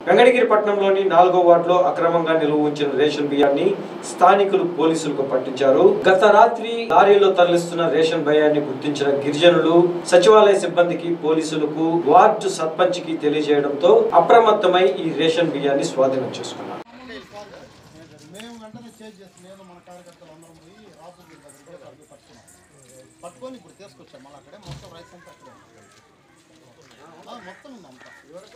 వెంకటగిరి పట్టణంలోని 4వ వార్డులో అక్రమంగా నిల్వ ఉంచిన రేషన్ బియ్యాన్ని స్థానికులు పోలీసులకు పట్టించారు. గత రాత్రి లారీలో తరలిస్తున్న రేషన్ బియ్యాన్ని గుర్తించిన గిరిజనులు సచివాలయ సిబ్బందికి, పోలీసులకు, వార్డు సర్పంచ్ కి తెలియజేయడంతో అప్రమత్తమై ఈ రేషన్ బియ్యాన్ని స్వాధీనం చేసుకున్నారు. పట్టుకొని ఇప్పుడు తీసుకొచ్చాం మళ్ళీ అక్కడే మొత్తం రైస్ అంతా అక్కడే మొత్తం ఉందంతా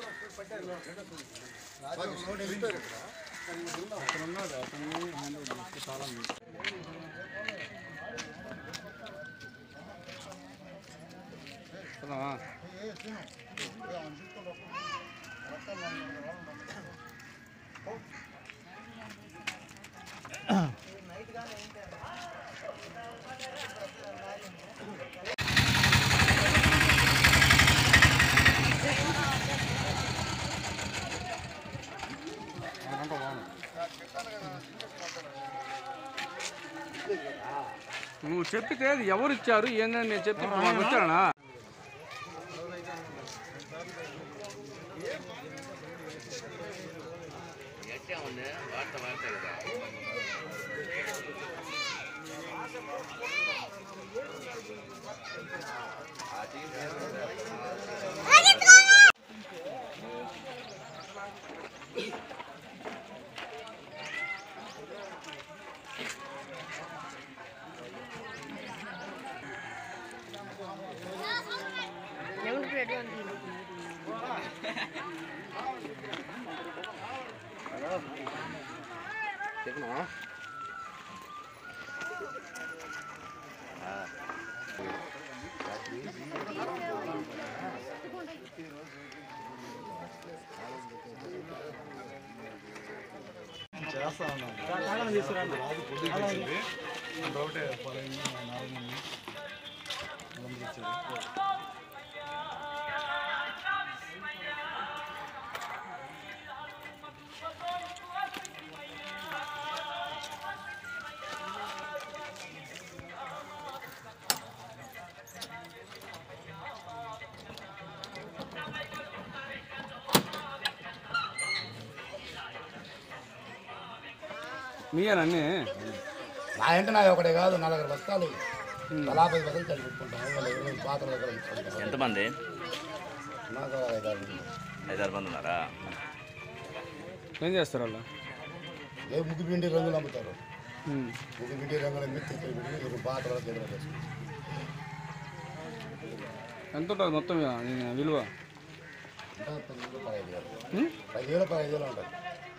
నువ్వు చెప్పితే ఎవరు ఇచ్చారు ఏందని నేను చెప్పి వచ్చానా చెప్పనా చేస్తా ఉన్నాను తీసుకురండి ఒకటే మీయేనన్నీ నా ఇంటి నా ఒకటే కాదు 4 బస్తాలు 50 బస్తాలు చదివించుకుంటాను పాత్రలు. ఎంతమంది? నాకు 5-6 మంది ఉన్నారా? ఏం చేస్తారు వాళ్ళు? ఏ ముగ్గు పిండి రంగులు అమ్ముతారు. ముగ్గు పిండి రంగులు అమ్మి తిరిగి పాత్రలు దగ్గర ఎంత ఉంటుంది మొత్తం విలువ? 10,000 ఉంటుంది.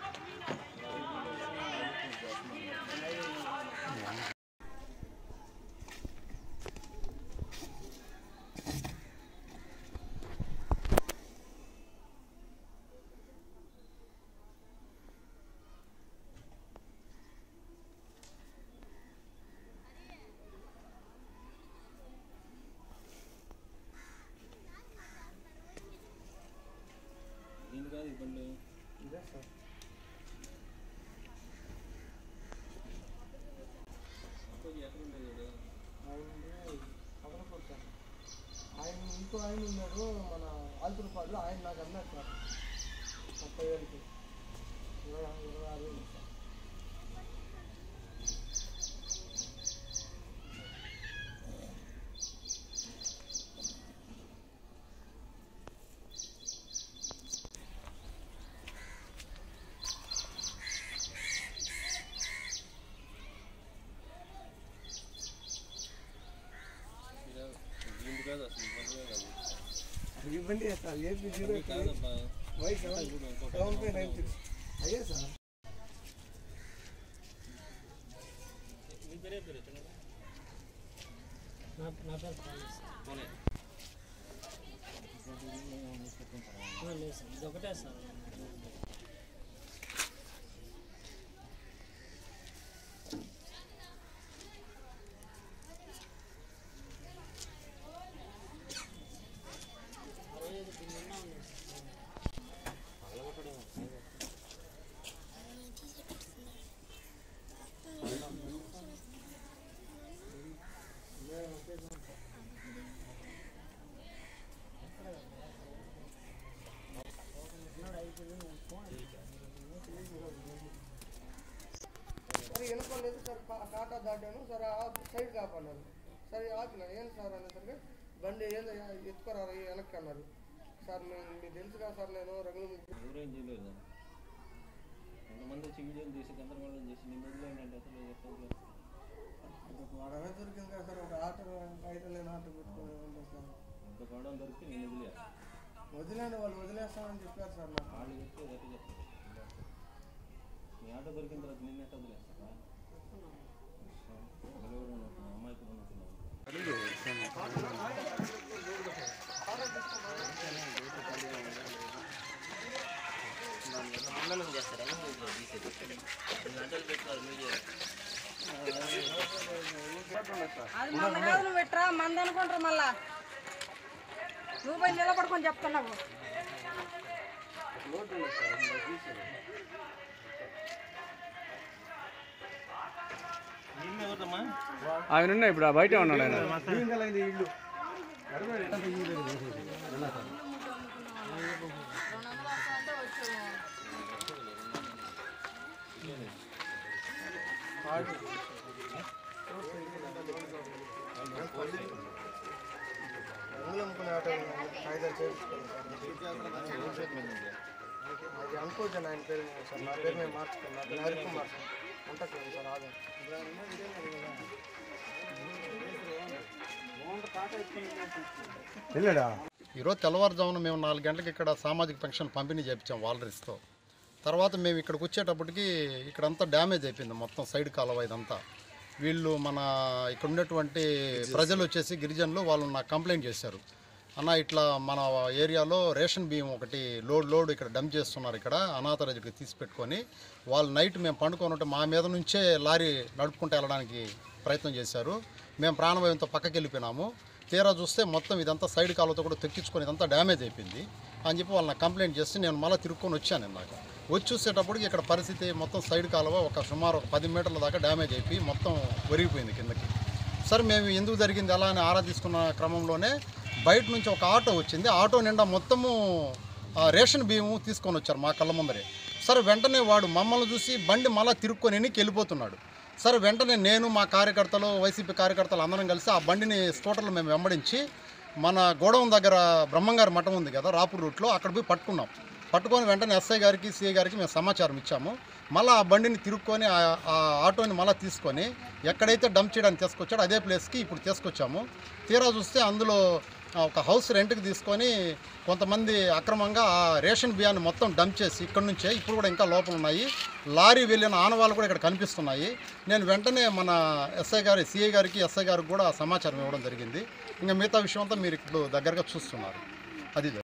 ఆయన ఇంకో ఆయన ఉన్నాడు మన ఆల్తులపాడులో, ఆయన నాకు అన్నారు సార్ 30,000కి 26,000 సార్. ఇవ్వండి సార్, ఏపీ 0-759 అయ్యే సార్. నా పేరు లేదు సార్, ఇది ఒకటే సార్. Gracias. దాటాను. సరే సైడ్ కాపన్నారు. సరే ఆపిన. ఏంటి సార్ అనేసరికి బండి ఏందో ఎత్తుకోరా వెనక్కి అన్నారు. సార్ మీకు తెలుసు కదా సార్, నేను రంగులు ఎవరేం చేయలేదు కదా, కొంతమంది వచ్చి వీడియోలు చేసి గందరగోళం చేసి నిన్న వదిలేయండి వాడమే దొరికింది కదా సార్. ఒక ఆటో బయట లేని ఆటో పెట్టుకుని ఉంటాం సార్. అంత గొడవ దొరికి నేను వదిలేండి, వాళ్ళు వదిలేస్తామని చెప్పారు సార్. నాకు వాళ్ళు చెప్తే గట్టి చెప్తారు. మీ ఆటో దొరికిన తర్వాత నిన్నట్టు వదిలేస్తారా? అమ్మాయికి ఉన్నట్టున్నాను. అది మంద కాదు, నువ్వు పెట్టరా మంద అనుకుంటారు. మళ్ళా నువ్వు పోయి నిలబడుకొని చెప్తున్నావు. ఆయన ఉన్నాయి ఇప్పుడు బయట ఉన్నాడు ఆయన. రంగులు అమ్ముకునే ఆటో కాగితాలు చేయించుకోండి సార్. అది అనుకోవచ్చాను ఆయన పేరు మీద సార్. నా పేరు మేము మార్చుకున్నాం. హరికుమార్ సార్ ఉంటుంది సార్ ఆధార్. ఈరోజు తెల్లవారుజామున మేము 4 గంటలకు ఇక్కడ సామాజిక పెన్షన్ పంపిణీ చేయించాం వాలరీస్తో. తర్వాత మేము ఇక్కడికి వచ్చేటప్పటికి ఇక్కడంతా డ్యామేజ్ అయిపోయింది, మొత్తం సైడ్ కాలువ ఇదంతా. వీళ్ళు మన ఇక్కడ ఉన్నటువంటి ప్రజలు వచ్చేసి గిరిజనులు వాళ్ళు నాకు కంప్లైంట్ చేశారు. అన్న ఇట్లా మన ఏరియాలో రేషన్ బియ్యం ఒకటి లోడ్ ఇక్కడ డంప్ చేస్తున్నారు, ఇక్కడ అనాథరైజ్కి తీసి పెట్టుకొని. వాళ్ళు నైట్ మేము పండుకొని మా మీద నుంచే లారీ నడుపుకుంటూ వెళ్ళడానికి ప్రయత్నం చేశారు. మేము ప్రాణభయంతో పక్కకి వెళ్ళిపోయినాము. తీరా చూస్తే మొత్తం ఇదంతా సైడ్ కాలువతో కూడా తెక్కించుకొని ఇదంతా డ్యామేజ్ అయిపోయింది అని చెప్పి వాళ్ళని కంప్లైంట్ చేసి నేను మళ్ళీ తిరుక్కొని వచ్చాను. నాకు వచ్చి చూసేటప్పటికి ఇక్కడ పరిస్థితి మొత్తం సైడ్ కాలువ సుమారు 10 మీటర్ల దాకా డ్యామేజ్ అయిపోయి మొత్తం ఒరిగిపోయింది కిందకి. సరే మేము ఎందుకు జరిగింది అలా అని ఆరా తీసుకున్న క్రమంలోనే బయట నుంచి ఒక ఆటో వచ్చింది. ఆటో నిండా మొత్తము రేషన్ బియ్యం తీసుకొని వచ్చారు మా కళ్ళ ముందరే. సరే వెంటనే వాడు మమ్మల్ని చూసి బండి మళ్ళీ తిరుక్కొని ఎన్నికి వెళ్ళిపోతున్నాడు. సరే వెంటనే నేను మా కార్యకర్తలు వైసీపీ కార్యకర్తలు అందరం కలిసి ఆ బండిని స్కూటర్లు మేము వెంబడించి మన గోడౌన్ దగ్గర బ్రహ్మంగారి మఠం ఉంది కదా రాపూర్ రూట్లో, అక్కడ పోయి పట్టుకున్నాం. పట్టుకొని వెంటనే ఎస్ఐ గారికి సిఐ గారికి మేము సమాచారం ఇచ్చాము. మళ్ళీ ఆ బండిని తిరుక్కొని ఆ ఆటోని మళ్ళీ తీసుకొని ఎక్కడైతే డంప్ చేయడానికి తీసుకొచ్చాడో అదే ప్లేస్కి ఇప్పుడు తీసుకొచ్చాము. తీరా చూస్తే అందులో ఒక హౌస్ రెంట్కి తీసుకొని కొంతమంది అక్రమంగా ఆ రేషన్ బియ్యాన్ని మొత్తం డంప్ చేసి ఇక్కడ నుంచే ఇప్పుడు కూడా ఇంకా లోపల ఉన్నాయి. లారీ వెళ్ళిన ఆనవాళ్ళు కూడా ఇక్కడ కనిపిస్తున్నాయి. నేను వెంటనే మన ఎస్ఐ గారి సిఐ గారికి ఎస్ఐ గారికి కూడా సమాచారం ఇవ్వడం జరిగింది. ఇంకా మిగతా విషయం అంతా మీరు ఇప్పుడు దగ్గరగా చూస్తున్నారు. అది